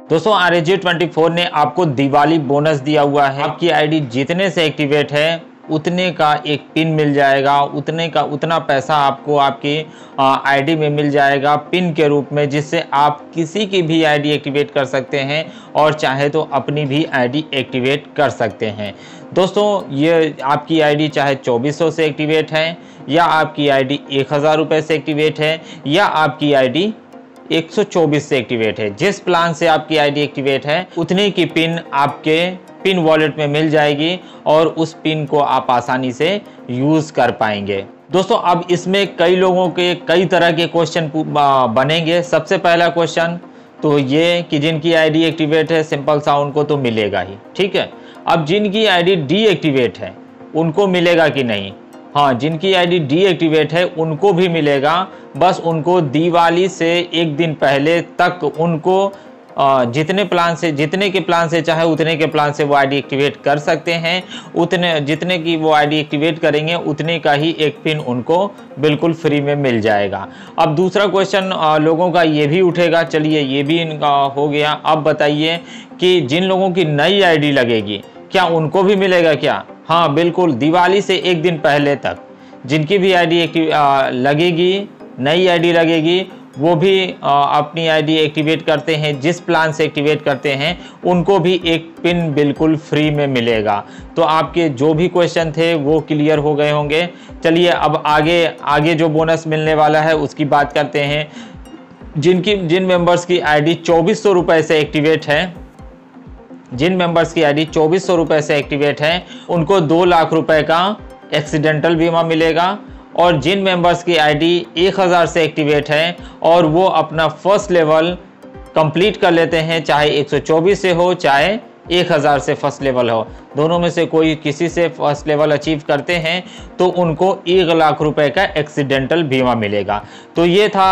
दोस्तों RSG24 ने आपको दिवाली बोनस दिया हुआ है। आपकी आईडी जितने से एक्टिवेट है उतने का एक पिन मिल जाएगा, उतना पैसा आपको आपकी आईडी में मिल जाएगा पिन के रूप में, जिससे आप किसी की भी आईडी एक्टिवेट कर सकते हैं और चाहे तो अपनी भी आईडी एक्टिवेट कर सकते हैं। दोस्तों ये आपकी आईडी चाहे 2400 से एक्टिवेट है, या आपकी आईडी 1000 रुपये से एक्टिवेट है, या आपकी आईडी 124 से एक्टिवेट है, जिस प्लान से आपकी आईडी एक्टिवेट है उतने की पिन आपके पिन वॉलेट में मिल जाएगी और उस पिन को आप आसानी से यूज कर पाएंगे। दोस्तों अब इसमें कई लोगों के कई तरह के क्वेश्चन बनेंगे। सबसे पहला क्वेश्चन तो ये कि जिनकी आईडी एक्टिवेट है सिंपल सा उनको तो मिलेगा ही, ठीक है। अब जिनकी आईडी डीएक्टिवेट है उनको मिलेगा कि नहीं? हाँ, जिनकी आईडी डीएक्टिवेट है उनको भी मिलेगा, बस उनको दिवाली से एक दिन पहले तक उनको जितने के प्लान से चाहे उतने के प्लान से वो आईडी एक्टिवेट कर सकते हैं। जितने की वो आईडी एक्टिवेट करेंगे उतने का ही एक पिन उनको बिल्कुल फ्री में मिल जाएगा। अब दूसरा क्वेश्चन लोगों का ये भी उठेगा, चलिए ये भी इनका हो गया। अब बताइए कि जिन लोगों की नई आईडी लगेगी क्या उनको भी मिलेगा क्या? हाँ बिल्कुल, दिवाली से एक दिन पहले तक जिनकी भी आईडी लगेगी, नई आईडी लगेगी, वो भी अपनी आईडी एक्टिवेट करते हैं, जिस प्लान से एक्टिवेट करते हैं उनको भी एक पिन बिल्कुल फ्री में मिलेगा। तो आपके जो भी क्वेश्चन थे वो क्लियर हो गए होंगे। चलिए अब आगे जो बोनस मिलने वाला है उसकी बात करते हैं। जिन मेंबर्स की आईडी 2400 रुपये से एक्टिवेट है, जिन मेंबर्स की आईडी 2400 रुपये से एक्टिवेट है उनको 2 लाख रुपए का एक्सीडेंटल बीमा मिलेगा। और जिन मेंबर्स की आईडी 1000 से एक्टिवेट है और वो अपना फर्स्ट लेवल कंप्लीट कर लेते हैं, चाहे 124 से हो चाहे 1000 से फर्स्ट लेवल हो, दोनों में से कोई किसी से फर्स्ट लेवल अचीव करते हैं तो उनको 1 लाख रुपए का एक्सीडेंटल बीमा मिलेगा। तो ये था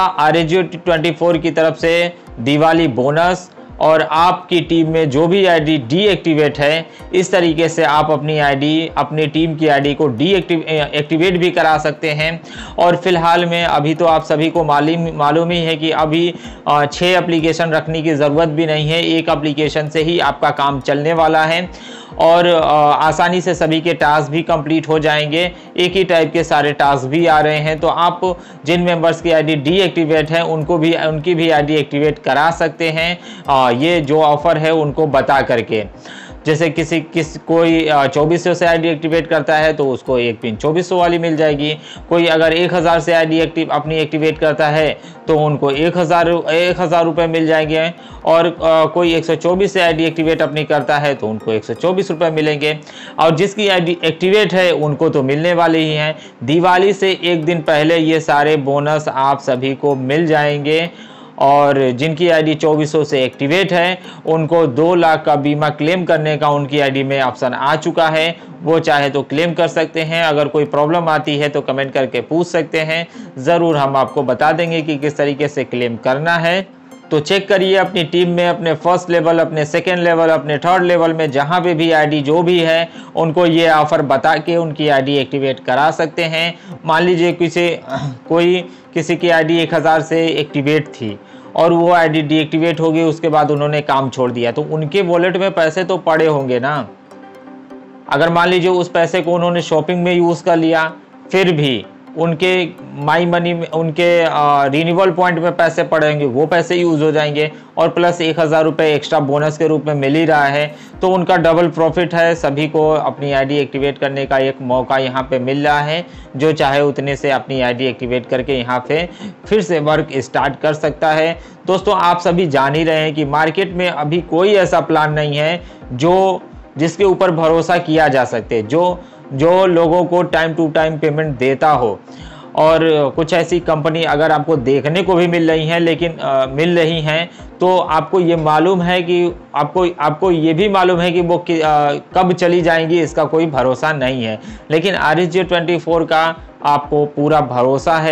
RSG24 की तरफ से दिवाली बोनस। और आपकी टीम में जो भी आईडी डीएक्टिवेट है, इस तरीके से आप अपनी टीम की आईडी को एक्टिवेट भी करा सकते हैं। और फिलहाल में अभी तो आप सभी को मालूम ही है कि अभी 6 एप्लीकेशन रखने की ज़रूरत भी नहीं है, एक एप्लीकेशन से ही आपका काम चलने वाला है और आसानी से सभी के टास्क भी कंप्लीट हो जाएंगे। एक ही टाइप के सारे टास्क भी आ रहे हैं। तो आप जिन मेंबर्स की आईडी डीएक्टिवेट है उनकी भी आईडी एक्टिवेट करा सकते हैं, ये जो ऑफर है उनको बता करके। जैसे कोई 2400 से आईडी एक्टिवेट करता है तो उसको एक पिन 2400 वाली मिल जाएगी। कोई अगर 1000 से आईडी अपनी एक्टिवेट करता है तो उनको 1000 रुपये मिल जाएंगे। और कोई 124 से आईडी एक्टिवेट अपनी करता है तो उनको 124 रुपये मिलेंगे। और जिसकी आईडी एक्टिवेट है उनको तो मिलने वाले ही हैं। दिवाली से एक दिन पहले ये सारे बोनस आप सभी को मिल जाएंगे। और जिनकी आईडी 2400 से एक्टिवेट है उनको 2 लाख का बीमा क्लेम करने का उनकी आईडी में ऑप्शन आ चुका है, वो चाहे तो क्लेम कर सकते हैं। अगर कोई प्रॉब्लम आती है तो कमेंट करके पूछ सकते हैं, ज़रूर हम आपको बता देंगे कि किस तरीके से क्लेम करना है। तो चेक करिए अपनी टीम में, अपने फर्स्ट लेवल, अपने सेकेंड लेवल, अपने थर्ड लेवल में जहाँ पे भी आईडी जो भी है उनको ये ऑफ़र बता के उनकी आईडी एक्टिवेट करा सकते हैं। मान लीजिए किसी की आईडी 1000 से एक्टिवेट थी और वो आईडी डीएक्टिवेट हो गई, उसके बाद उन्होंने काम छोड़ दिया, तो उनके वॉलेट में पैसे तो पड़े होंगे ना। अगर मान लीजिए उस पैसे को उन्होंने शॉपिंग में यूज़ कर लिया, फिर भी उनके माई मनी में, उनके रिन्यूअल पॉइंट में पैसे पड़ेंगे, वो पैसे यूज़ हो जाएंगे और प्लस 1000 रुपये एक्स्ट्रा बोनस के रूप में मिल ही रहा है। तो उनका डबल प्रॉफिट है। सभी को अपनी आईडी एक्टिवेट करने का एक मौका यहाँ पे मिल रहा है। जो चाहे उतने से अपनी आईडी एक्टिवेट करके यहाँ पे फिर से वर्क स्टार्ट कर सकता है। दोस्तों आप सभी जान ही रहे हैं कि मार्केट में अभी कोई ऐसा प्लान नहीं है जिसके ऊपर भरोसा किया जा सकते, जो लोगों को टाइम टू टाइम पेमेंट देता हो। और कुछ ऐसी कंपनी अगर आपको देखने को भी मिल रही हैं तो आपको ये मालूम है कि आपको ये भी मालूम है कि वो कब चली जाएंगी, इसका कोई भरोसा नहीं है। लेकिन RSG24 का आपको पूरा भरोसा है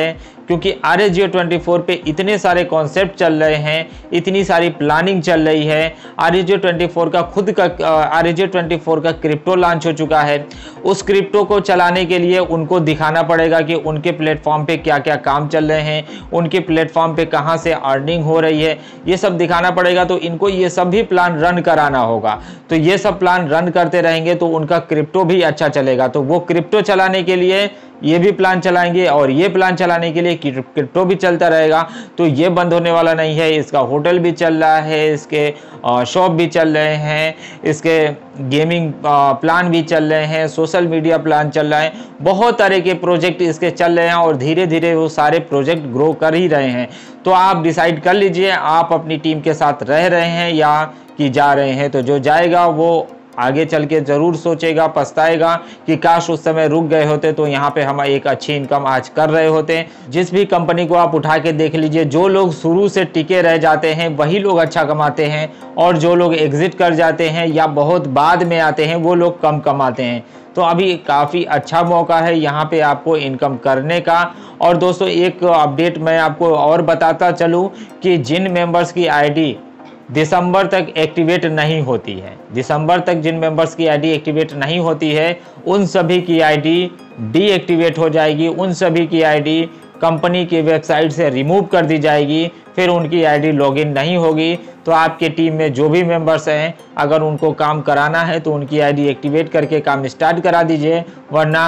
क्योंकि RSGO24 पे इतने सारे कॉन्सेप्ट चल रहे हैं, इतनी सारी प्लानिंग चल रही है। RSGO24 का खुद का RSGO24 का क्रिप्टो लॉन्च हो चुका है। उस क्रिप्टो को चलाने के लिए उनको दिखाना पड़ेगा कि उनके प्लेटफॉर्म पे क्या क्या काम चल रहे हैं, उनके प्लेटफॉर्म पे कहाँ से अर्निंग हो रही है, ये सब दिखाना पड़ेगा। तो इनको ये सब भी प्लान रन कराना होगा। तो ये सब प्लान रन करते रहेंगे तो उनका क्रिप्टो भी अच्छा चलेगा। तो वो क्रिप्टो चलाने के लिए ये भी प्लान चलाएंगे और ये प्लान चलाने के लिए क्रिप्टो भी चलता रहेगा। तो ये बंद होने वाला नहीं है। इसका होटल भी चल रहा है, इसके शॉप भी चल रहे हैं, इसके गेमिंग प्लान भी चल रहे हैं, सोशल मीडिया प्लान चल रहा है, बहुत तरह के प्रोजेक्ट इसके चल रहे हैं और धीरे धीरे वो सारे प्रोजेक्ट ग्रो कर ही रहे हैं। तो आप डिसाइड कर लीजिए आप अपनी टीम के साथ रह रहे हैं या कि जा रहे हैं। तो जो जाएगा वो आगे चल के ज़रूर सोचेगा, पछताएगा कि काश उस समय रुक गए होते तो यहाँ पे हम एक अच्छी इनकम आज कर रहे होते। जिस भी कंपनी को आप उठा के देख लीजिए, जो लोग शुरू से टिके रह जाते हैं वही लोग अच्छा कमाते हैं और जो लोग एग्जिट कर जाते हैं या बहुत बाद में आते हैं वो लोग कम कमाते हैं। तो अभी काफ़ी अच्छा मौका है यहाँ पे आपको इनकम करने का। और दोस्तों एक अपडेट मैं आपको और बताता चलूँ कि जिन मेंबर्स की आईडी दिसंबर तक एक्टिवेट नहीं होती है, दिसंबर तक जिन मेंबर्स की आईडी एक्टिवेट नहीं होती है उन सभी की आईडी डीएक्टिवेट हो जाएगी, उन सभी की आईडी कंपनी की वेबसाइट से रिमूव कर दी जाएगी, फिर उनकी आईडी लॉगिन नहीं होगी। तो आपके टीम में जो भी मेंबर्स हैं अगर उनको काम कराना है तो उनकी आईडी एक्टिवेट करके काम स्टार्ट करा दीजिए, वरना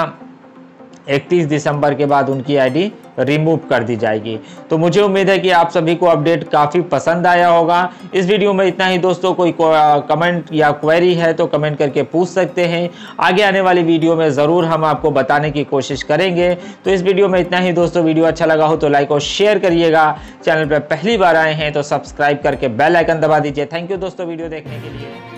31 दिसंबर के बाद उनकी आईडी रिमूव कर दी जाएगी। तो मुझे उम्मीद है कि आप सभी को अपडेट काफ़ी पसंद आया होगा। इस वीडियो में इतना ही दोस्तों। कोई कमेंट या क्वेरी है तो कमेंट करके पूछ सकते हैं। आगे आने वाली वीडियो में ज़रूर हम आपको बताने की कोशिश करेंगे। तो इस वीडियो में इतना ही दोस्तों। वीडियो अच्छा लगा हो तो लाइक और शेयर करिएगा। चैनल पर पहली बार आए हैं तो सब्सक्राइब करके बेल आइकन दबा दीजिए। थैंक यू दोस्तों वीडियो देखने के लिए।